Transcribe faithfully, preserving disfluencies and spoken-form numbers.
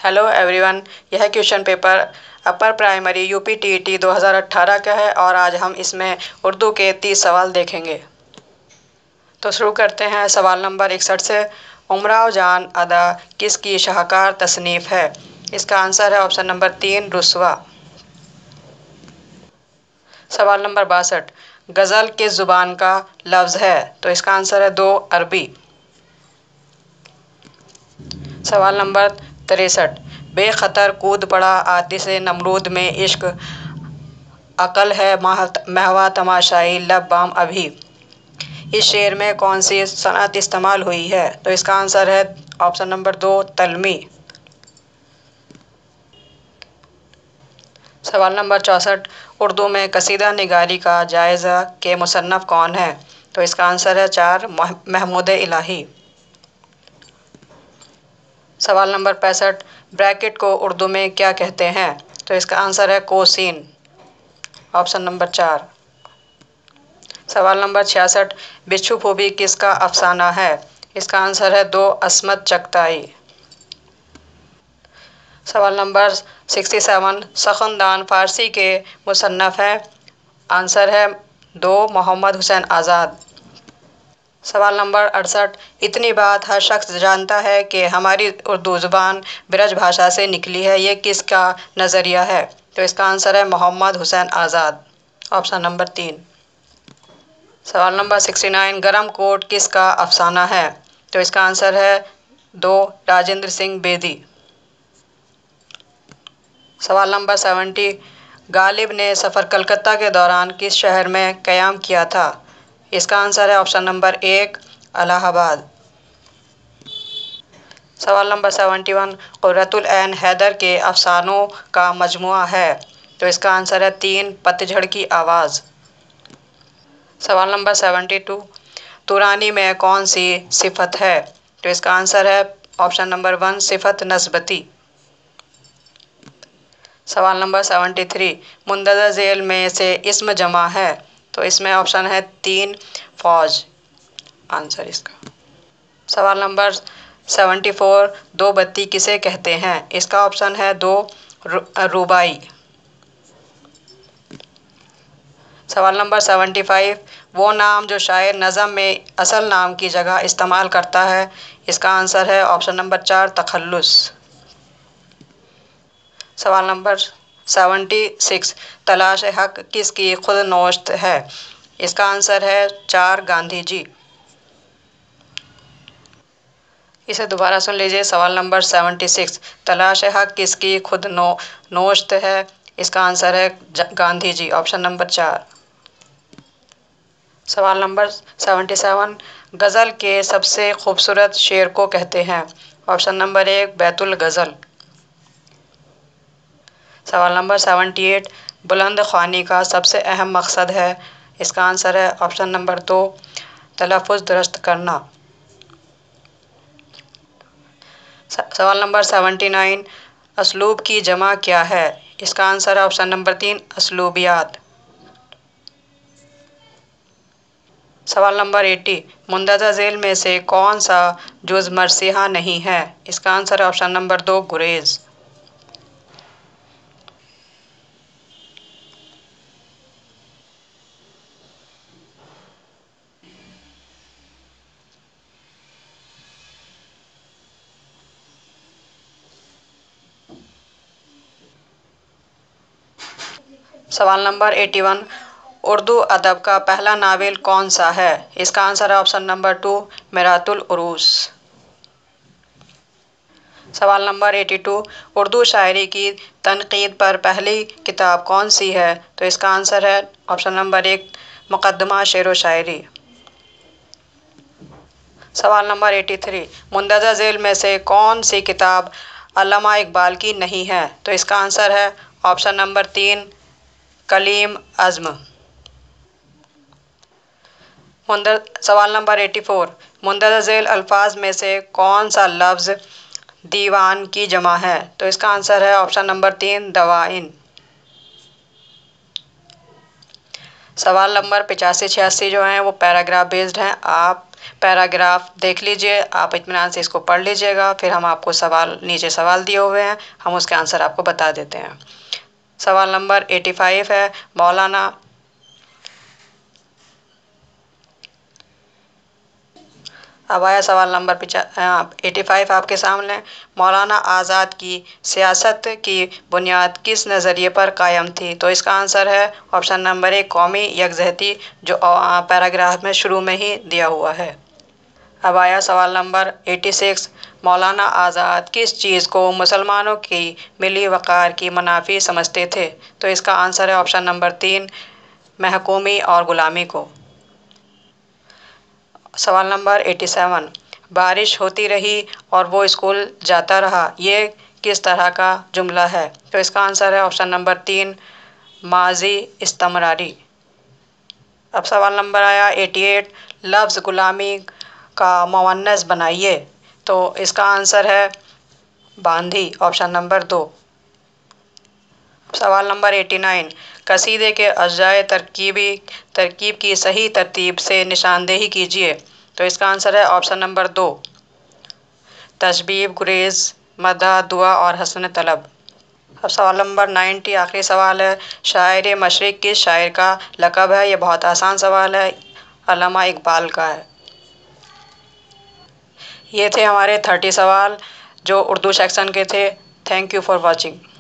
Hello everyone, यह question paper upper primary U P T E T दो हज़ार अठारह का है और आज हम इसमें उर्दू के तीस सवाल देखेंगे। तो शुरू करते हैं सवाल नंबर इकसठ से। उमराव जान अदा किसकी शाहकार तसनीफ़ है? इसका आंसर है ऑप्शन नंबर तीन, रुस्वा। सवाल नंबर बासठ, गज़ल किस ज़ुबान का लफ्ज़ है? तो इसका आंसर है दो, अरबी। सवाल नंबर तिरसठ, बेखतर कूद पड़ा आतिश नमरूद में इश्क, अकल है महवा तमाशाई लब बाम अभी। इस शेर में कौन सी सनअत इस्तेमाल हुई है? तो इसका आंसर है ऑप्शन नंबर दो, तलमी। सवाल नंबर चौंसठ, उर्दू में कसीदा निगारी का जायज़ा के मुसन्नफ़ कौन है? तो इसका आंसर है चार, महमूद इलाही। सवाल नंबर पैंसठ, ब्रैकेट को उर्दू में क्या कहते हैं? तो इसका आंसर है कोसीन, ऑप्शन नंबर चार। सवाल नंबर छियासठ, बिच्छू फूबी किसका अफसाना है? इसका आंसर है दो, अस्मत चगताई। सवाल नंबर सड़सठ, सखनदान फ़ारसी के मुसन्नफ़ हैं? आंसर है दो, मोहम्मद हुसैन आज़ाद। सवाल नंबर अड़सठ, इतनी बात हर शख्स जानता है कि हमारी उर्दू ज़ुबान ब्रज भाषा से निकली है, ये किसका नज़रिया है? तो इसका आंसर है मोहम्मद हुसैन आज़ाद, ऑप्शन नंबर तीन। सवाल नंबर उनहत्तर, गरम कोट किसका अफसाना है? तो इसका आंसर है दो, राजेंद्र सिंह बेदी। सवाल नंबर सत्तर, गालिब ने सफ़र कलकत्ता के दौरान किस शहर में क़याम किया था? इसका आंसर है ऑप्शन नंबर एक, इलाहाबाद। सवाल नंबर इकहत्तर, क़ुर्रतुल ऐन हैदर के अफ़सानों का मजमुआ है? तो इसका आंसर है तीन, पतझड़ की आवाज़। सवाल नंबर बहत्तर, तुरानी में कौन सी सिफत है? तो इसका आंसर है ऑप्शन नंबर वन, सिफत नस्बती। सवाल नंबर तिहत्तर, मुंदरजा झेल में से इस्म जमा है? तो इसमें ऑप्शन है तीन, फ़ौज, आंसर इसका। सवाल नंबर चौहत्तर, दो बत्ती किसे कहते हैं? इसका ऑप्शन है दो, रुबाई। सवाल नंबर पचहत्तर, वो नाम जो शायर नज़म में असल नाम की जगह इस्तेमाल करता है? इसका आंसर है ऑप्शन नंबर चार, तखल्लुस। सवाल नंबर छिहत्तर, तलाश हक किसकी खुद नोश्त है? इसका आंसर है चार, गांधी जी। इसे दोबारा सुन लीजिए। सवाल नंबर छिहत्तर, तलाश हक किसकी खुद नो नोश्त है? इसका आंसर है गांधी जी, ऑप्शन नंबर चार। सवाल नंबर सतहत्तर, गज़ल के सबसे खूबसूरत शेर को कहते हैं? ऑप्शन नंबर एक, बैतुल गज़ल। सवाल नंबर अठहत्तर, बुलंद ख़्वानी का सबसे अहम मकसद है? इसका आंसर है ऑप्शन नंबर दो, तलफ़्फ़ुज़ दुरुस्त करना। सवाल नंबर उन्यासी, असलूब की जमा क्या है? इसका आंसर है ऑप्शन नंबर तीन, असलूबियात। सवाल नंबर अस्सी, मुंदरजा झेल में से कौन सा जुज़ मरसिया नहीं है? इसका आंसर है ऑप्शन नंबर दो, गुरेज़। सवाल नंबर इक्यासी, उर्दू अदब का पहला नावल कौन सा है? इसका आंसर है ऑप्शन नंबर टू, मिरातुल उरूस। सवाल नंबर बयासी, उर्दू शायरी की तनकीद पर पहली किताब कौन सी है? तो इसका आंसर है ऑप्शन नंबर एक, मुक़द्दमा शेर व शायरी। सवाल नंबर तिरासी, मुंदरजा झेल में से कौन सी किताब अल्लामा इकबाल की नहीं है? तो इसका आंसर है ऑप्शन नंबर तीन, कलीम अज़्म। मुंदर सवाल नंबर चौरासी, मुंदरजा झेल अल्फाज में से कौन सा लफ्ज़ दीवान की जमा है? तो इसका आंसर है ऑप्शन नंबर तीन, दवाइन। सवाल नंबर पचासी छियासी जो हैं वो पैराग्राफ बेस्ड हैं, आप پیراگراف دیکھ لیجئے، آپ اطمینان سے اس کو پڑھ لیجئے گا، پھر ہم آپ کو سوال نیچے سوال دیے ہوئے ہیں، ہم اس کے آنسر آپ کو بتا دیتے ہیں۔ سوال نمبر ایٹی فائیو ہے، مولانا اب آیا سوال نمبر ایٹی فائیو آپ کے سامنے، مولانا آزاد کی سیاست کی بنیاد کس نظریے پر قائم تھی؟ تو اس کا آنسر ہے آپشن نمبر ایک، قومی یکجہتی، جو پیراگراف میں شروع میں ہی دیا ہوا ہے۔ اب آیا سوال number eighty six, Maulana Azad کس چیز کو مسلمانوں کی ملی وقار کی منافی سمجھتے تھے؟ تو اس کا آنسر ہے آپشن نمبر تین، محکومی اور غلامی کو۔ سوال نمبر ایٹی سیون، بارش ہوتی رہی اور وہ اسکول جاتا رہا، یہ کس طرح کا جملہ ہے؟ تو اس کا آنسر ہے آپشن نمبر تین، ماضی استمراری۔ اب سوال نمبر آیا ایٹی ایٹ، لفظ غلامی کا مؤنث بنائیے، تو اس کا آنسر ہے باندھی، آپشن نمبر دو۔ سوال نمبر ایٹی نائن، قصیدے کے اجزائے ترکیبی ترکیب کی صحیح ترتیب سے نشاندہی کیجیے، تو اس کا آنسر ہے آپشن نمبر دو، تشبیب، گریز، مدح، دعا اور حسن طلب۔ اب سوال نمبر نائنٹی آخری سوال ہے، شاعر مشرق کس شاعر کا لقب ہے؟ یہ بہت آسان سوال ہے، علامہ اقبال کا ہے۔ یہ تھے ہمارے تھرٹی سوال جو اردو سیکشن کے تھے۔ Thank you for watching.